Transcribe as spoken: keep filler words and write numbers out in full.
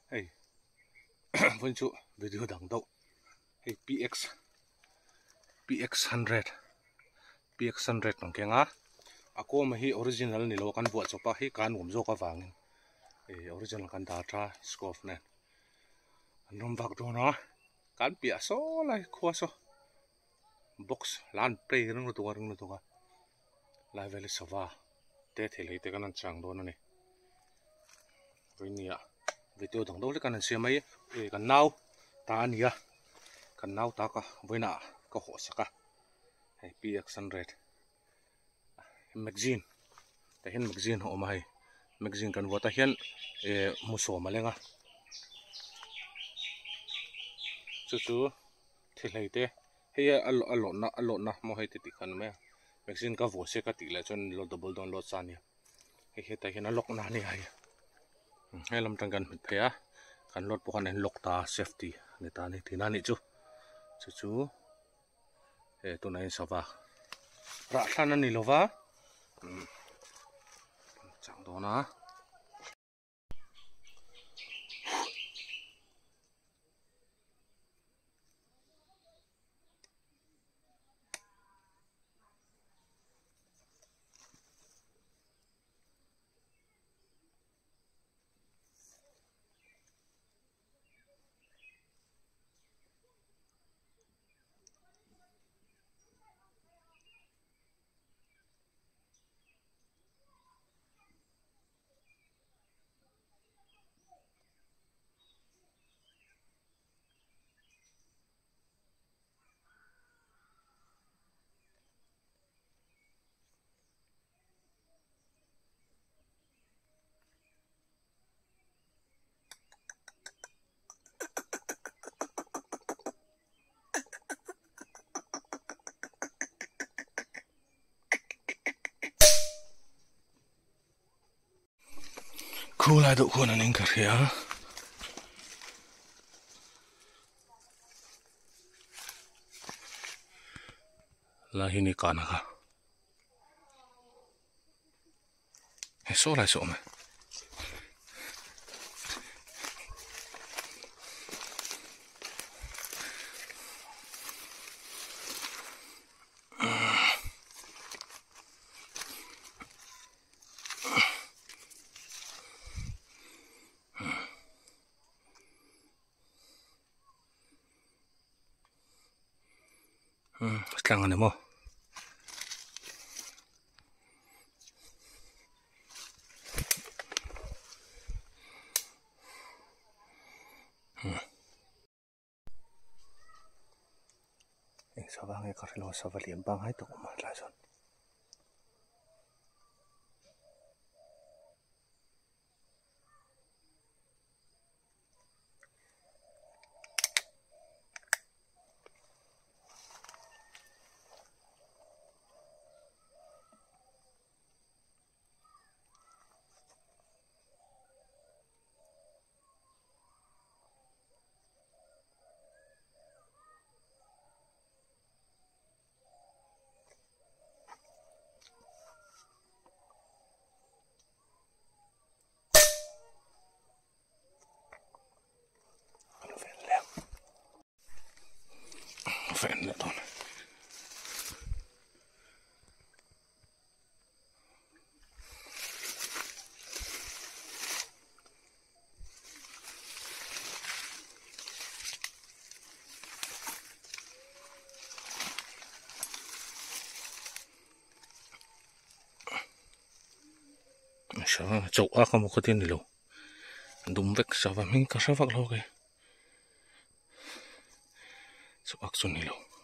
hey vẫn chú video đằng đâu hey px px one hundred px one hundred bằng cái ngá ako mà hi original ni lo kan buat chopa hi kan ngom zo ka wangin hey original kan da tra scope nen anom bak do na kan pia so lai khwa so box lan play rung tu rung tu ka lai vele sawa te thele te kan chang do na ni với nia video thằng đâu cái này xem mấy cái nào ta nia cái nào ta cả với nã có hộ sắc à hay px one hundred magazine ta hiện magazine họ mà hay magazine cần vô ta hiện một số mà lên à chú chú thì lấy thế hay alo alo na alo na mua hay thì khăn mấy magazine cái vô sẽ cái tỷ lệ cho nên lo double download san nia hay ta hiện nó lock na nia hay hay làm trang cần phải á cần lót bộ này lock ta safety người ta này thì nãy chú chú chú để tụi này sao vào rã khăn này lo va chẳng đó na khu lại độ khu này nên cả thế là hình này còn à số lại số mà càng hơn nữa sao bang cái cái lo sao vật liệm bang hai tổ mà lại rồi phèn nữa thôi sao chậu ác không có tiền đi luôn đúng vậy sao mà mình có sao vặt lâu kì chậu ác xuân đi luôn